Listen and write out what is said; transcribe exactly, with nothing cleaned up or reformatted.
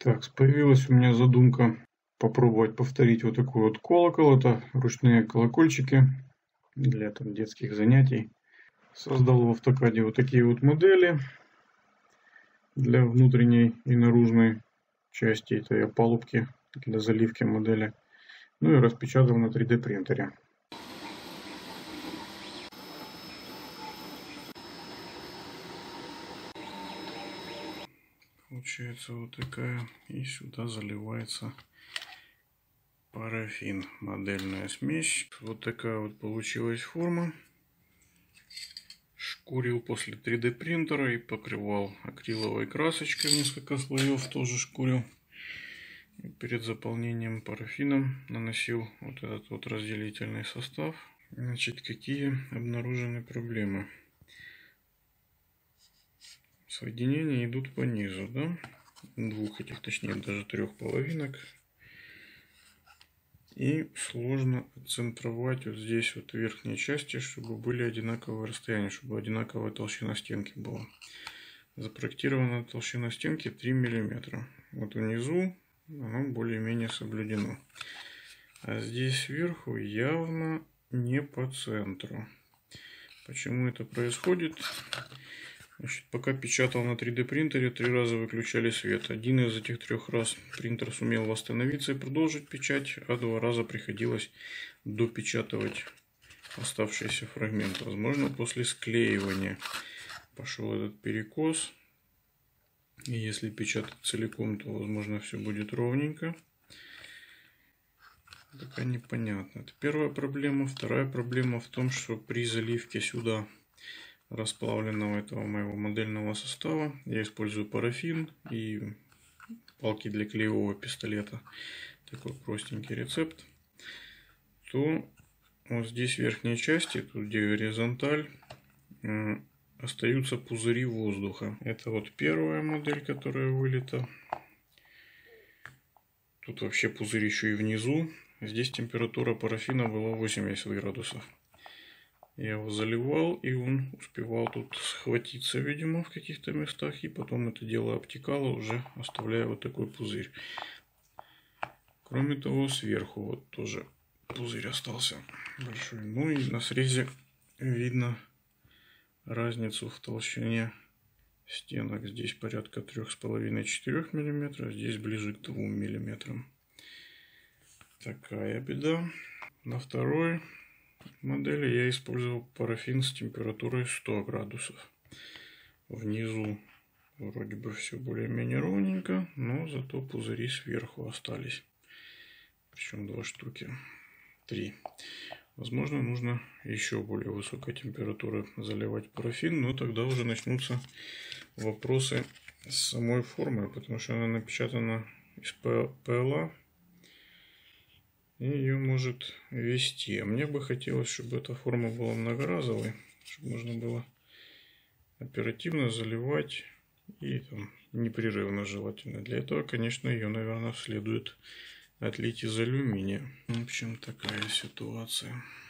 Так, появилась у меня задумка попробовать повторить вот такой вот колокол. Это ручные колокольчики для там, детских занятий. Создал в автокаде вот такие вот модели для внутренней и наружной части этой опалубки для заливки модели. Ну и распечатал на три дэ принтере. Получается вот такая, и сюда заливается парафин, модельная смесь. Вот такая вот получилась форма. Шкурил после три дэ принтера и покрывал акриловой красочкой, несколько слоев тоже шкурил. И перед заполнением парафином наносил вот этот вот разделительный состав. Значит, какие обнаружены проблемы? Соединения идут по низу, да? Двух этих, точнее даже трех половинок. И сложно отцентровать вот здесь вот в верхней части, чтобы были одинаковые расстояния, чтобы одинаковая толщина стенки была. Запроектирована толщина стенки три миллиметра. Вот внизу оно более-менее соблюдено. А здесь сверху явно не по центру. Почему это происходит? Значит, пока печатал на три дэ принтере, три раза выключали свет. Один из этих трех раз принтер сумел восстановиться и продолжить печать, а два раза приходилось допечатывать оставшиеся фрагменты. Возможно, после склеивания пошел этот перекос. И если печатать целиком, то, возможно, все будет ровненько. Пока непонятно. Это первая проблема. Вторая проблема в том, что при заливке сюда расплавленного этого моего модельного состава я использую парафин и палки для клеевого пистолета. Такой простенький рецепт. То вот здесь в верхней части, тут где горизонталь, остаются пузыри воздуха. Это вот первая модель, которая вылета. Тут вообще пузырь еще и внизу. Здесь температура парафина была восемьдесят градусов. Я его заливал, и он успевал тут схватиться, видимо, в каких-то местах. И потом это дело обтекало, уже оставляя вот такой пузырь. Кроме того, сверху вот тоже пузырь остался большой. Ну и на срезе видно разницу в толщине стенок. Здесь порядка три с половиной-четыре миллиметра, здесь ближе к двум миллиметрам. Такая беда. На второй модели я использовал парафин с температурой сто градусов. Внизу вроде бы все более-менее ровненько, но зато пузыри сверху остались. Причем два штуки. Три. Возможно, нужно еще более высокой температуры заливать парафин, но тогда уже начнутся вопросы с самой формой, потому что она напечатана из пэ эл а. И ее может вести. А мне бы хотелось, чтобы эта форма была многоразовой, чтобы можно было оперативно заливать и там, непрерывно желательно. Для этого, конечно, ее, наверное, следует отлить из алюминия. В общем, такая ситуация.